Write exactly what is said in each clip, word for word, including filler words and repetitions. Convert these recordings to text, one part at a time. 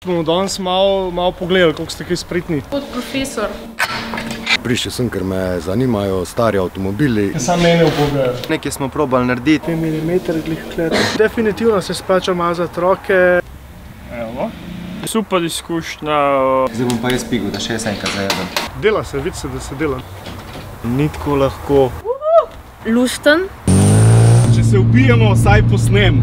Bomo danes malo, malo pogledali, koliko ste kaj spretni. Kot profesor. Prišel sem, ker me zanimajo stari avtomobili. Sam mene upogajajo. Nekaj smo probali narediti. pet milimetrov glih kler. Definitivno se splača mazati roke. Evo. Super izkušnja. Zdaj bom pa jaz pigel, da še jaz enkrat zajedem. Dela se, vidi se, da se dela. Ni tako lahko. Lusten. Če se ubijemo, vsaj posnem.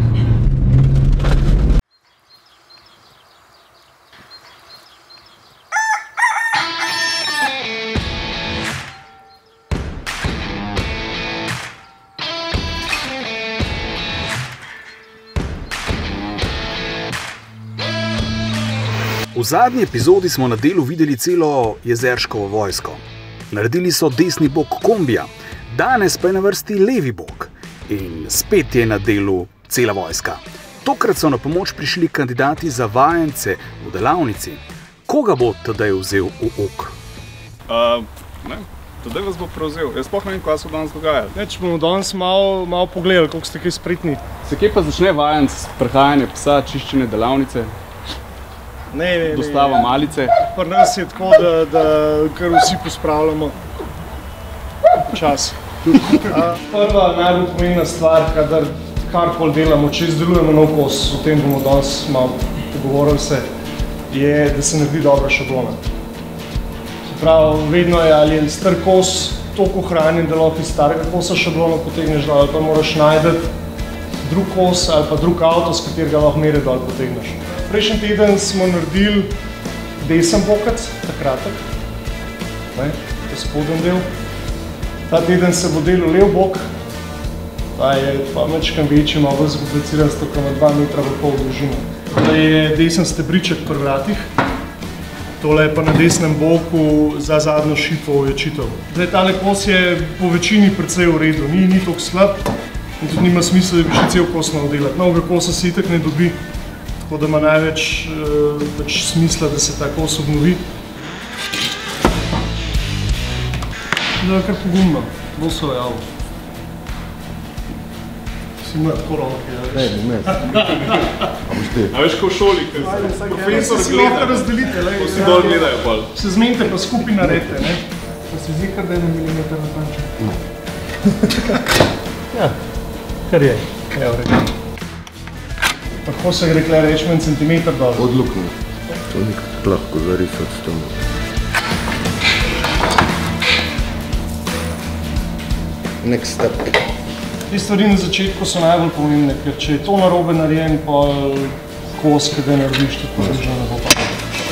V zadnji epizodi smo na delu videli celo jezerškovo vojsko. Naredili so desni bok kombija, danes pa je na vrsti levi bok. In spet je na delu cela vojska. Tokrat so na pomoč prišli kandidati za vajence v delavnici. Koga bo Tadej vzel v uk? Uh, ne, Tadej vas bo prevzel. Jaz sploh ne vem, kaj se danes dogaja. Neč bomo danes malo, malo pogledali, koliko ste kaj spretni. Se kje pa začne vajenc, prehajanje psa, čiščenje delavnice? Ne, ne, ne. Dostava malice. Pri nas je tako, da, da kar vsi pospravljamo čas. Prva najbolj pomembna stvar, kadar karkoli delamo, če izdelujemo nov kos, o tem bomo danes malo pogovorili se, je, da se naredi dobra šablona. Se pravi, vedno je, ali je star kos toliko ohranjen, da lahko iz starega kosa šablono potegneš dol, ali pa moraš najti drug kos ali pa drug avto, s katerega lahko mere dol potegneš. Prejšnji teden smo naredili desen bokac, ta kratek, ne, ta spodnji del. Ta teden se bo delal lev bok, ta je pa mečkam večji, malo bolj zakompliciran, s tako na dva metra v pol dolžino. Tole je desen stebriček pri vratih, tole je pa na desnem boku za zadnjo šipo ojačitev. Zdaj, tale kos je po večini precej v redu, ni, ni toliko slab in tudi nima smisla, da bi še cel kos nadelati. Novega kosa se itak ne dobi, tako da ima največ uh, smisla, da se ta kos obnovi. Da je kar pogumno, bolj so javno. Si ima tako roke, ja, Ne, ne, ne. A boš ti? A veš, ko v šoli, ker se profesor si lahko gleda, razdelite, ko si dol gledajo pol. Se zmenite pa skupaj naredite, ne? Pa si zdi kar da je na milimeter natančen? Ne. Ja, kar je. Evo, rekel. Tako se gre rekla reči en centimeter dol. Odlukno. To ni lahko zarisati s tem. Next step. Te stvari na začetku so najbolj pomembne, ker če je to narobe narejen, pa kos, ki ga narediš, tudi že ne bo pa.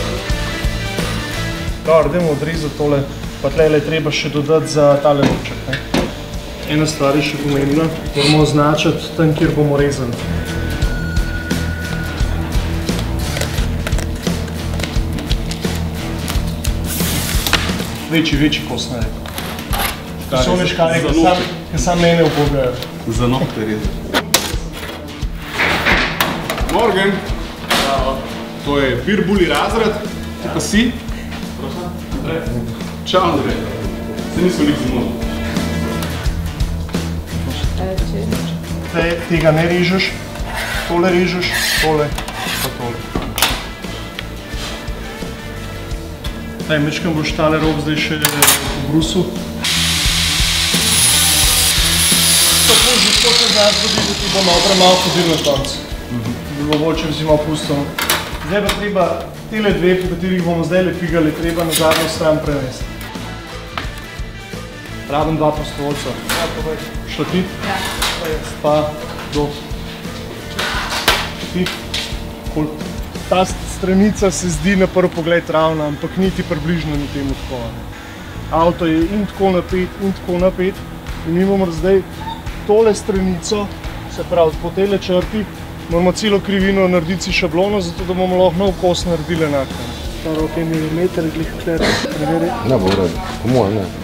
Dobro, dajmo odrezati tole, pa tlele je treba še dodati za tale robček, ne. Ena stvar je še pomembna, moramo označiti tam, kjer bomo rezali. Večji, večji kos narediti. So meškali, ki sam mene upogajajo. Za nohte rezati. Morgen. To je Birbuli razred. Ti pa si? Čau, Andrej. Se nismo nik zamudili. Tega ne režeš, tole režeš, tole pa tole. Taj, mečkam boš tale rob zdaj še obrusil. Tako že tako se zdaj zgodi, da ti bo malo premalo hodil na konc. Bi bilo bolj, če bi si malo pustil. Zdaj pa treba tele dve, po katerih bomo zdaj lepigali, treba na zadnjo stran prenesti. Rabim dva prostovoljca. Šla ti? Ja. Pa do. Ti? Ta stranica se zdi na prvi pogled ravna, ampak niti približno ni temu tako. Avto je in tako napet, in tako napet. In mi bomo zdaj tole stranico, se pravi po tele črti, moramo celo krivino narediti si šablono, zato da bomo lahko nov kos naredili enako. Ta rok je milimeter, glih kler. Ne bo vredi, po mojem ne.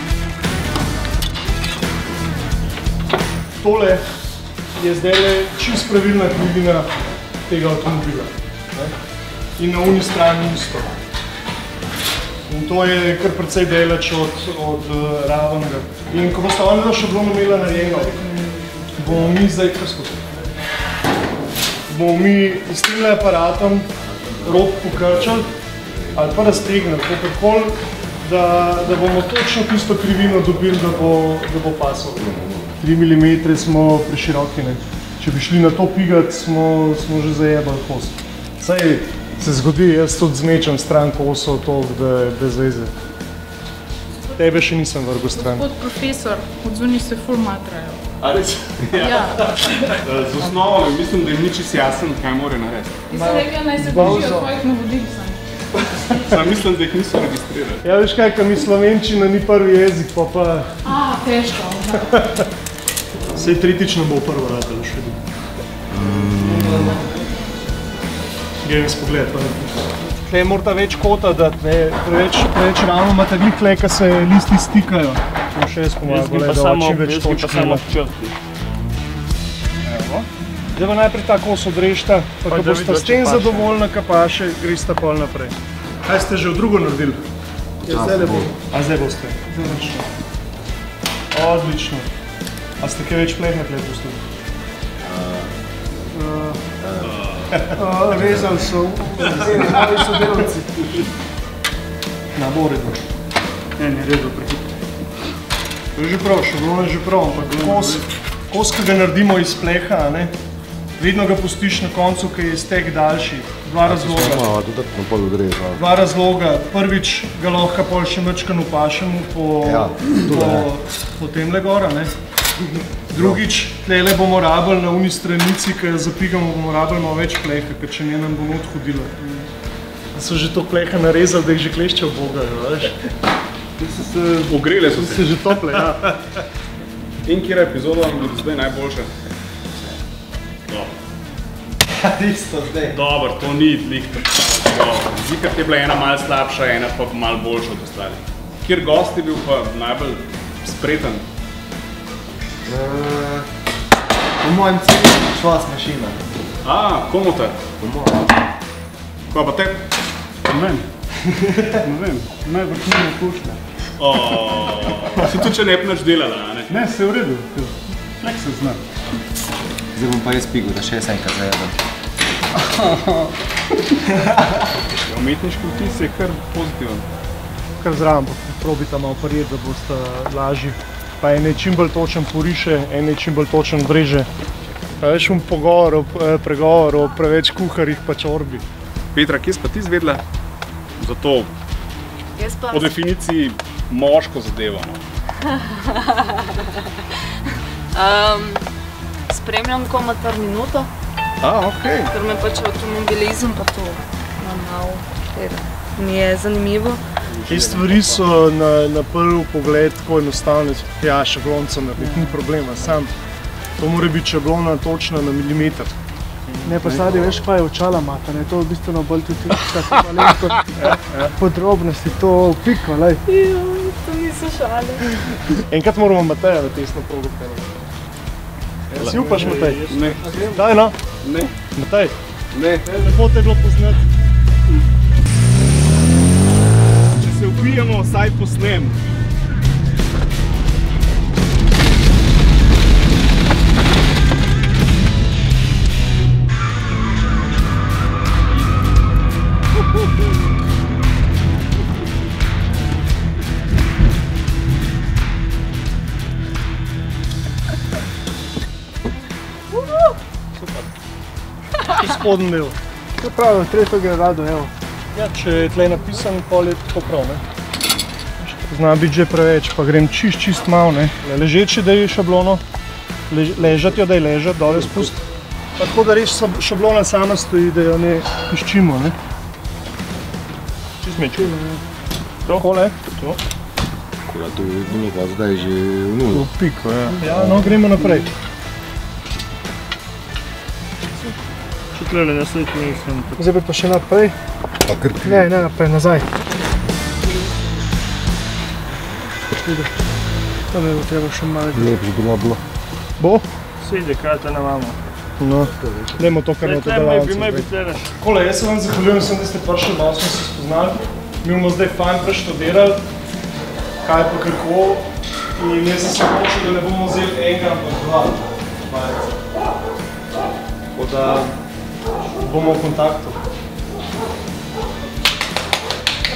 Tole je zdaj čist pravilna krivina tega avtomobila. In na uni strani isto. In to je kar precej daleč od, od uh, ravnega. In ko boste oni šablono imela narejeno, bomo mi zdaj kar skozi. Bomo mi s tem aparatom rob pokrčali ali pa raztegnili, kakorkoli, da, da bomo točno tisto krivino dobili, da bo, da bo pasal. tri milimetre smo preširoki, ne. Če bi šli na to pigati, smo, smo že zajebali kos. Saj se zgodi, jaz tudi zmečem stran kosov toliko, da je brez veze. Tebe še nisem vrgel stran. Gospod profesor, odzuni se ful matrajo. A res? Ja. Z osnovami mislim, da jim ni čisto jasno, kaj mora narediti. Ti si rekla, naj se držijo tvojih navodil sam. Sam mislim, da jih niso registrirali. Ja, veš kaj, mi slovenčina ni prvi jezik, pa pa... A, težko. Sej tretjično bo prvo ratalo še vidim. Grem jaz pogled, pa ne. Tle morata več kota dati, ne, preveč, preveč ravno imate glih tle, ka se listi stikajo. To še jaz pomagam, da čim več točk ima. Zdaj pa najprej ta kos odrežta, pa ko boste s tem zadovoljna, ka paše, gresta pol naprej. Kaj ste že v drugo naredili? Ja, zdaj le bo. A zdaj boste? Odlično. Odlično. A ste kaj več plehne tle pustili? Rezali so, ali so delavci. Na bo redo. Ne, ne redo prehitro. To je že prav, šablona je že prav, ampak kos, kos, ki ga naredimo iz pleha, ne, vedno ga pustiš na koncu, ki je iztek daljši. Dva razloga. Dva razloga. Prvič ga lahko pol še mečkan upašemo po, po, po temle gora, ne. Drugič, tlele bomo rabili na uni stranici, ki jo zapigamo, bomo rabili malo več pleha, ker če ne nam bo not hodilo. Da so že to pleha narezali, da jih že klešče obogajo, veš? Ogrele so se. Se že tople, ja. In kjera epizoda vam bo zdaj najboljša? Isto zdaj. Dobar, to ni lihto. Zikrat je bila ena malo slabša, ena pa malo boljša od ostalih. Kjer gost je bil pa najbolj spreten? Po mojem cilju švas mašina. A, komu te? Po mojem. Kaj pa te? Ne vem. Ne vem. Najbolj knjima kušta. Si tudi če ne bi nič delala, a ne? Ne, se je v redu. Nek se zna. Zdaj bom pa jaz pigel, da še jaz enkrat zajedem. Umetniški vtis je kar pozitiven. Kar zraven, probita malo prijeti, da boste lažji. Pa ene čim bolj točen poriše, ene čim bolj točen vreže. Pa veš um pogovor, pregovor o preveč kuharjih pa čorbi. Petra, kje si pa ti izvedla za to po definiciji moško zadevo? Spremljam komatar minuto, A, okej. ker me pač avtomobilizem pa to imam malo, mi je zanimivo. Te stvari so na, na prvi pogled tako enostavne, ja, šablonca narediti, ni problema, sam to mora biti šablona točna na milimeter. Ne, pa Sadi, veš, kaj je očala mata, ne, to je bistveno bolj tudi tako malenko podrobnosti, to piko, lej. Joj, to niso šale. Enkrat moramo Mateja na testno progo pelati. Si upaš, Matej? Ne. Daj, no. Ne. Matej. Ne. Lepo te je bilo poznati. Če se ubijemo, vsaj posnem. Spodnji del. To pravi, tretjo gre rado, evo. Ja, če je tle napisan, pol je tako prav, ne. Zna biti že preveč, pa grem čist, čist malo, ne. Ležeči daj šablono, ležati jo daj ležati, dole spust. Tako da res šablona sama stoji, da jo ne piščimo, ne. Čist meču. Takole. To. Kura, tu je nekaj zdaj že v nulo. V piko, ja. Ja, no, gremo naprej. Tukaj, jaz nekaj nisem. Zdaj bi pa še naprej. Pa kar ti? Ne, ne naprej, nazaj. Tam je bo treba še malo. Lep že bila bilo. Bo? Sedi, kaj te ne imamo. No, dajmo to kar na to delavnico. Bi me bi teraš. Takole, jaz se vam zahvaljujem, sem, da ste prišli, malo smo se spoznali. Mi bomo zdaj fajn preštudirali, kaj pa kako. In jaz sem se odločil, da ne bomo vzeli enega, ampak dva vajca. Tako da bomo v kontaktu.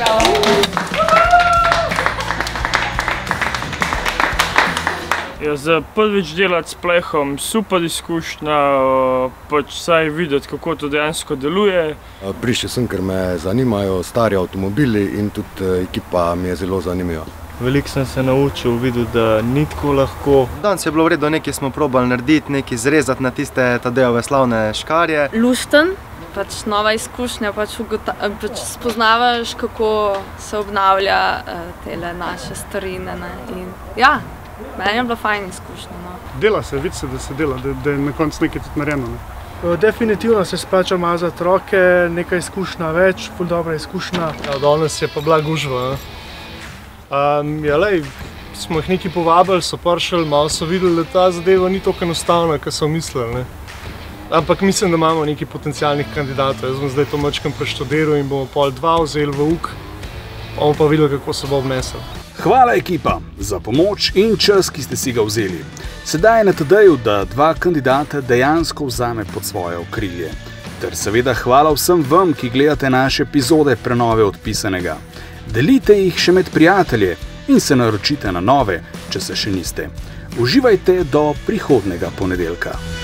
Ja, za prvič delati s plehom super izkušnja, pač saj videti, kako to dejansko deluje. Prišel sem, ker me zanimajo stari avtomobili in tudi ekipa mi je zelo zanimiva. Veliko sem se naučil, videl, da ni tako lahko. Danes je bilo v redu, nekaj smo probali narediti, nekaj zrezati na tiste Tadejove slavne škarje. Lušten, pač nova izkušnja, pač, pač spoznavaš, kako se obnavlja tele naše starine. Ne? In ja, meni je bila fajn izkušnja. No. Dela se, vidi se, da se dela, da, da je na koncu nekaj tudi narejeno. Ne? Definitivno se splača mazati roke, nekaj izkušnja več, ful dobra izkušnja. Ja, danes je pa bila gužva. Um, ja, lej, smo jih nekaj povabili, so prišli, malo so videli, da ta zadeva ni tako enostavna, kot so mislili. Ne? Ampak mislim, da imamo nekaj potencialnih kandidatov. Jaz bom zdaj to mačkam preštudiral in bomo pol dva vzeli v uk, bomo pa videli, kako se bo obnesel. Hvala ekipa za pomoč in čas, ki ste si ga vzeli. Sedaj je na Tadeju, da dva kandidata dejansko vzame pod svoje okrilje. Ter seveda hvala vsem vam, ki gledate naše epizode prenove Odpisanega. Delite jih še med prijatelje in se naročite na nove, če se še niste. Uživajte do prihodnega ponedeljka.